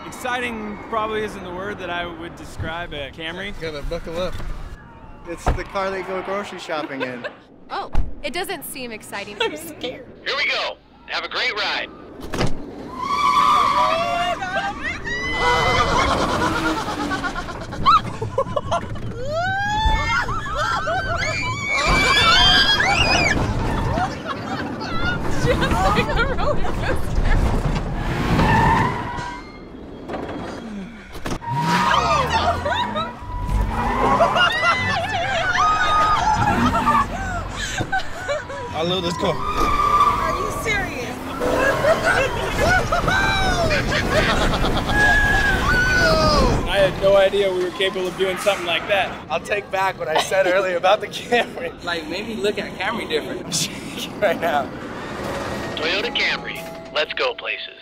Exciting probably isn't the word that I would describe a Camry. Gotta buckle up. It's the car they go grocery shopping in. Oh, it doesn't seem exciting. I'm scared. Here we go. Have a great ride. Just like a roller coaster. I love this car. Are you serious? I had no idea we were capable of doing something like that. I'll take back what I said earlier about the Camry. Like, maybe look at Camry different. I'm shaking right now. Toyota Camry. Let's go places.